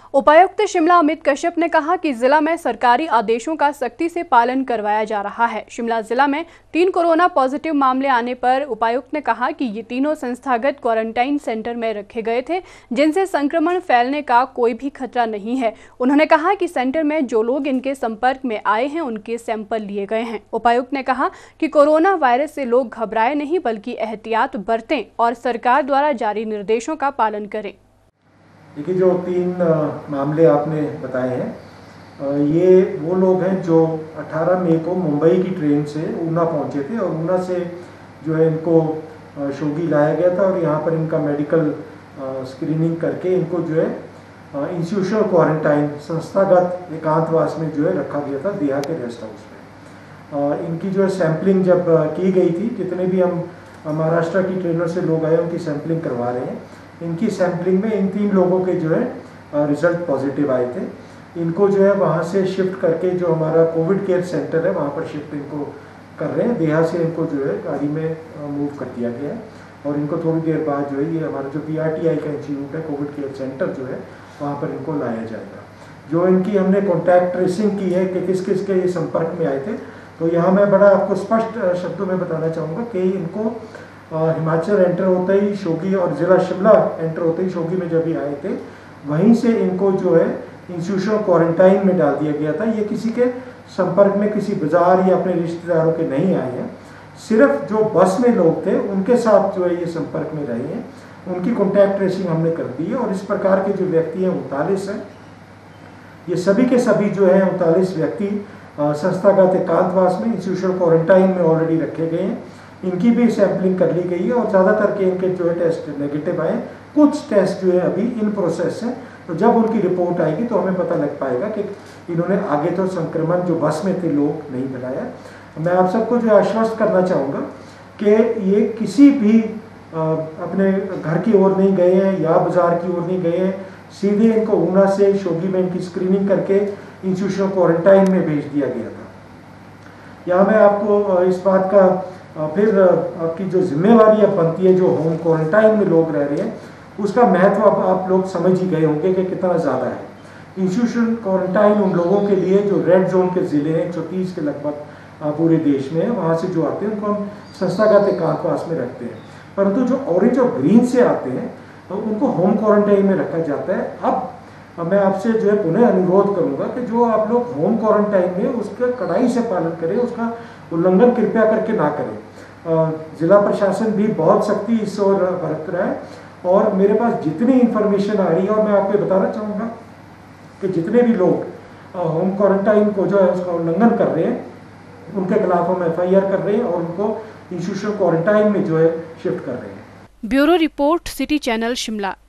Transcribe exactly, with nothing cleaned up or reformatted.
उपायुक्त शिमला अमित कश्यप ने कहा कि जिला में सरकारी आदेशों का सख्ती से पालन करवाया जा रहा है। शिमला जिला में तीन कोरोना पॉजिटिव मामले आने पर उपायुक्त ने कहा कि ये तीनों संस्थागत क्वारंटाइन सेंटर में रखे गए थे, जिनसे संक्रमण फैलने का कोई भी खतरा नहीं है। उन्होंने कहा कि सेंटर में जो लोग इनके संपर्क में आए हैं उनके सैंपल लिए गए हैं। उपायुक्त ने कहा कि कोरोना वायरस से लोग घबराए नहीं बल्कि एहतियात बरतें और सरकार द्वारा जारी निर्देशों का पालन करें। देखिए, जो तीन आ, मामले आपने बताए हैं, आ, ये वो लोग हैं जो अठारह मई को मुंबई की ट्रेन से ऊना पहुंचे थे और ऊना से जो है इनको आ, शोगी लाया गया था और यहाँ पर इनका मेडिकल आ, स्क्रीनिंग करके इनको जो है इंस्टीट्यूशनल क्वारंटाइन संस्थागत एकांतवास में जो है रखा गया था देहा के रेस्ट हाउस में। इनकी जो है सैम्पलिंग जब की गई थी, जितने भी हम महाराष्ट्र की ट्रेनों से लोग आए उनकी सैम्पलिंग करवा रहे हैं। इनकी सैम्पलिंग में इन तीन लोगों के जो है रिजल्ट पॉजिटिव आए थे। इनको जो है वहाँ से शिफ्ट करके जो हमारा कोविड केयर सेंटर है वहाँ पर शिफ्ट इनको कर रहे हैं। देहा से इनको जो है गाड़ी में मूव कर दिया गया है और इनको थोड़ी देर बाद जो है ये हमारा जो पी आर टी आई का इंस्टीट्यूट है कोविड केयर सेंटर जो है वहाँ पर इनको लाया जाएगा। जो इनकी हमने कॉन्टैक्ट ट्रेसिंग की है कि किस किस के ये संपर्क में आए थे, तो यहाँ मैं बड़ा आपको स्पष्ट शब्दों में बताना चाहूँगा कि इनको हिमाचल एंटर होते ही शोगी और ज़िला शिमला एंटर होते ही शोगी में जब ये आए थे वहीं से इनको जो है इंस्टीट्यूशनल क्वारंटाइन में डाल दिया गया था। ये किसी के संपर्क में किसी बाजार या अपने रिश्तेदारों के नहीं आए हैं, सिर्फ जो बस में लोग थे उनके साथ जो है ये संपर्क में रहे हैं, उनकी कॉन्टैक्ट ट्रेसिंग हमने कर दी है। और इस प्रकार के जो व्यक्ति हैं उनतालीस हैं। ये सभी के सभी जो है उनतालीस व्यक्ति संस्थागत एकांतवास में इंस्टीट्यूशनल क्वारंटाइन में ऑलरेडी रखे गए हैं। इनकी भी सैम्पलिंग कर ली गई है और ज़्यादातर के इनके जो है टेस्ट नेगेटिव आए। कुछ टेस्ट जो है अभी इन प्रोसेस है, तो जब उनकी रिपोर्ट आएगी तो हमें पता लग पाएगा कि इन्होंने आगे तो संक्रमण जो बस में थे लोग नहीं फैलाया। मैं आप सबको जो आश्वस्त करना चाहूँगा कि ये किसी भी आ, अपने घर की ओर नहीं गए हैं या बाज़ार की ओर नहीं गए हैं। सीधे इनको ऊना से शोगी में इनकी स्क्रीनिंग करके इंस्टीट्यूशनल क्वारंटाइन में भेज दिया गया था। यहाँ मैं आपको इस बात का फिर आपकी जो जिम्मेवारी अब बनती है, जो होम क्वारंटाइन में लोग रह रहे हैं उसका महत्व अब आप लोग समझ ही गए होंगे कि कितना ज़्यादा है। इंस्टीट्यूशनल क्वारंटाइन उन लोगों के लिए जो रेड जोन के ज़िले हैं, एक सौ तीस के लगभग पूरे देश में है, वहाँ से जो आते हैं उनको हम संस्थागत एकांतवास में रखते हैं। परंतु जो ऑरेंज और ग्रीन से आते हैं तो उनको होम क्वारंटाइन में रखा जाता है। अब मैं आपसे जो है पुनः अनुरोध करूँगा कि जो आप लोग होम क्वारंटाइन में उसका कड़ाई से पालन करें, उसका उल्लंघन कृपया करके ना करें। जिला प्रशासन भी बहुत सख्ती इस ओर बरत रहा है और मेरे पास जितनी इन्फॉर्मेशन आ रही है, और मैं आपको बताना चाहूँगा कि जितने भी लोग होम क्वारंटाइन को जो है उसका उल्लंघन कर रहे हैं उनके खिलाफ हम एफ आई आर कर रहे हैं और उनको इंस्टीट्यूशनल क्वारंटाइन में जो है शिफ्ट कर रहे हैं। Bureau report, city channel Shimla.